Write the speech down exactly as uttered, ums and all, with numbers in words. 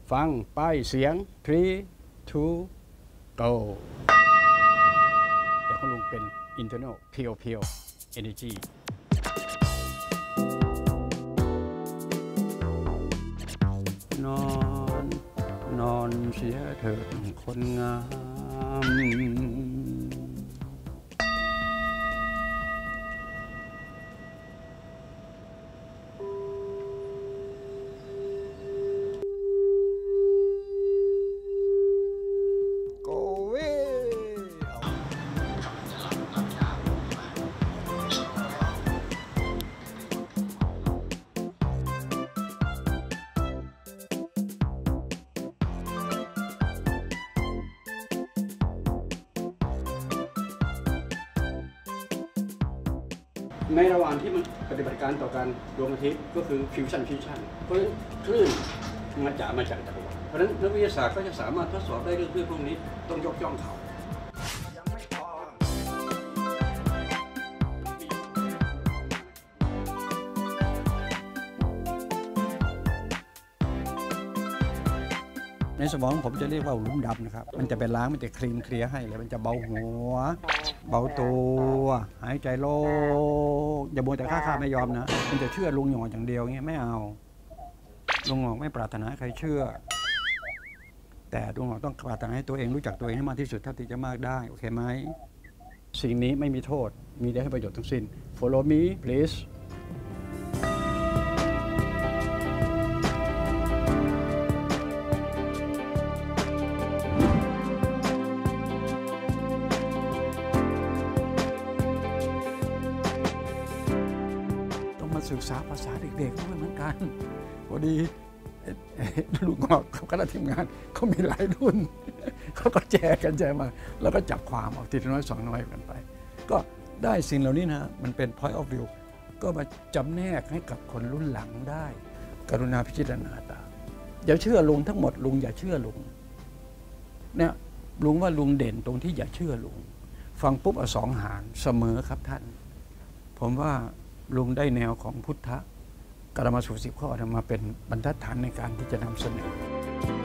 ฟังป้ายเสียง three two go แต่ของลุงเป็น internal pure pure energy นอนนอนเสียเถิดคนงามในระหว่างที่มันปฏิบัติการต่อการดวงอาทิตย์ก็คือฟิวชั่นฟิวชั่นเพราะฉะนั้นคลื่นมันจะมาจากจักรวาลเพราะฉะนั้นนักวิทยาศาสตร์ก็จะสามารถทดสอบได้เรื่องคลื่นพวกนี้ต้องยกย่องเขาในสมองผมจะเรียกว่าหลุมดำนะครับมันจะไปล้างมันจะคลีนเคลียร์ให้เลยมันจะเบาหัวเบาตัวหายใจโล่งอย่าบ่นแต่ข้าข้าไม่ยอมนะมันจะเชื่อลุงหยองอย่างเดียวเงี้ยไม่เอาลุงหยองไม่ปรารถนาใครเชื่อแต่ลุงหยองต้องปรารถนาให้ตัวเองรู้จักตัวเองให้มากที่สุดเท่าที่จะมากได้โอเคไหมสิ่งนี้ไม่มีโทษมีได้ให้ประโยชน์ทั้งสิ้น follow me pleaseศึกษาภาษาเด็กๆด้วยเหมือนกันพอดีลูกงอกคณะทีมงานเขามีหลายรุ่นเขาก็แจกกันแจกมาแล้วก็จับความออกทีละน้อยสองน้อยกันไปก็ได้สิ่งเหล่านี้นะมันเป็น point of view ก็มาจำแนกให้กับคนรุ่นหลังได้กรุณาพิจารณาตามอย่าเชื่อลุงทั้งหมดลุงอย่าเชื่อลุงเนี่ยลุงว่าลุงเด่นตรงที่อย่าเชื่อลุงฟังปุ๊บเอาสองหารเสมอครับท่านผมว่าลุงได้แนวของพุทธะกรรมสูตรสิบข้อมาเป็นบรรทัดฐานในการที่จะนำเสนอ